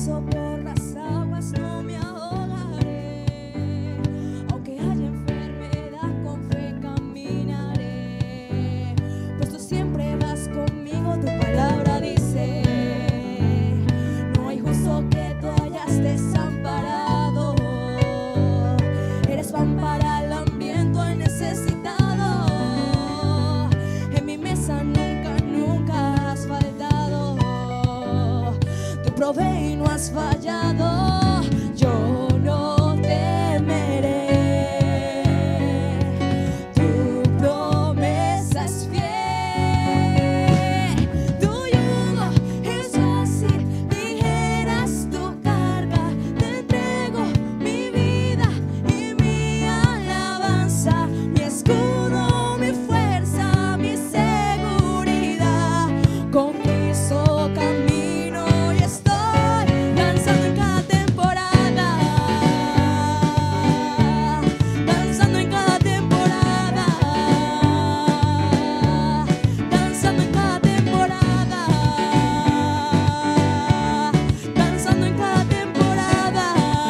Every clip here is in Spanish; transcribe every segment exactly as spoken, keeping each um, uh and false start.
paso por las aguas no me ahogaré, aunque haya enfermedad con fe caminaré, pues tú siempre vas conmigo, tu palabra dice, no hay justo que tú hayas desamparado, eres pan para el hambriento y necesitado, en mi mesa nunca, nunca has faltado, tú provee y no has fallado, yo no temeré, tu promesa es fiel, tu yugo es fácil, ligera es tu carga, te entrego mi vida y mi alabanza, mi escudo, mi fuerza, mi seguridad, con Cristo camino y estoy danzando en cada temporada, danzando en cada temporada, danzando en cada temporada, danzando en cada temporada.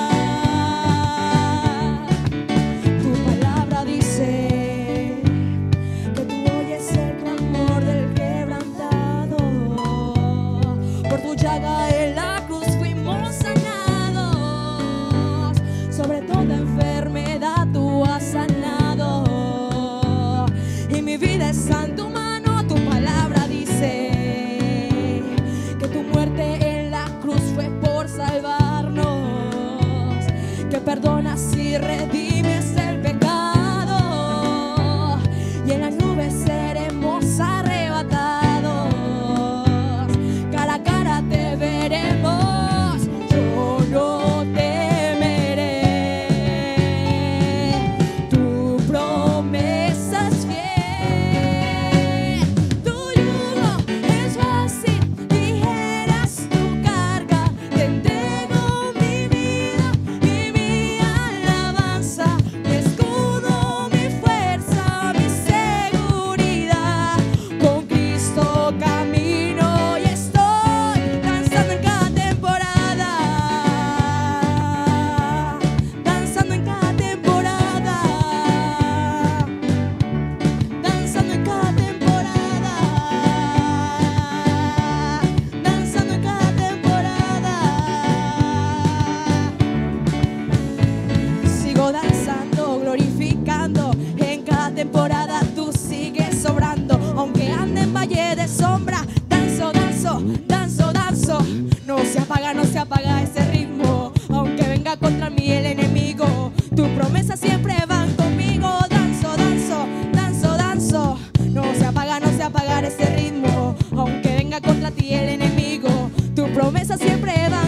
Tu palabra dice que tú oyes el clamor del quebrantado, por tu llaga en la cruz fuimos sanados, sobre toda enfermedad tú has sanado, y mi vida está en tu mano. Tu palabra dice que tu muerte en la cruz fue por salvarnos, que perdonas y redimes el pecado, y en las nubes seremos arrebatados, cara a cara te veremos, yo no temeré, tu promesa es fiel, tu yugo es fácil, ligera es tu carga, te entrego mi vida y mi alabanza, mi escudo, mi fuerza, mi seguridad, con Cristo camino y estoy danzando en cada temporada, danzando en cada temporada, danzando en cada temporada, danzando en cada temporada. Sigo danzando, glorificando, en cada temporada tú sigues sobrando, aunque ande en valle de sombra, danzo, danzo, danzo, danzo, no se apaga, no se apaga ese ritmo, aunque venga contra mí el enemigo, tus promesas siempre van conmigo, danzo, danzo, danzo, danzo, no se apaga, no se apaga ese ritmo, aunque venga contra ti el enemigo, tus promesas siempre van